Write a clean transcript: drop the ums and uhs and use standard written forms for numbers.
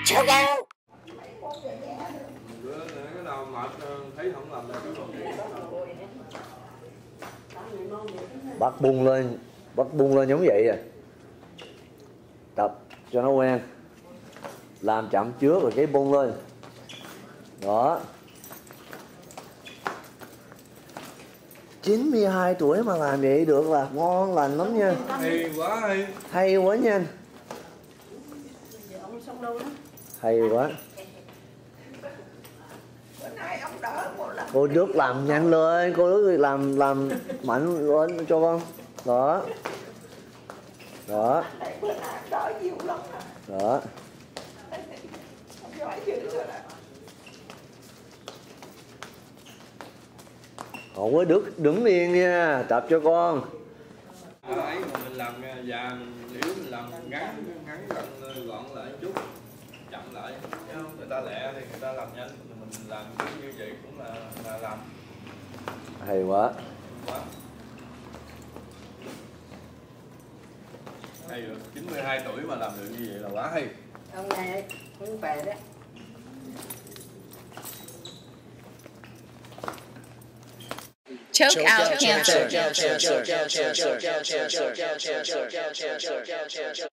ChokeOuT. Cái nào mệt thấy không làm được. Bắt bung lên giống vậy à. Tập cho nó quen. Làm chậm trước rồi cái bung lên. Đó. 92 tuổi mà làm vậy được là ngon lành lắm nha. Hay quá hay. Hay quá nha. Hay quá. Cô Đức làm nhanh lên, cô Đức làm mạnh lên cho con. Đó. Đó. Đó. Không có đứng yên nha, tập cho con. Ấy mà mình làm già nếu mình làm ngắn gọn lại chút, chậm lại, người ta lẹ thì người ta làm nhanh, mình làm như vậy cũng là làm. Hay quá. Hay rồi, 92 tuổi mà làm được như vậy là quá hay. Ông này cũng khỏe đấy. ChokeOuT Cancer.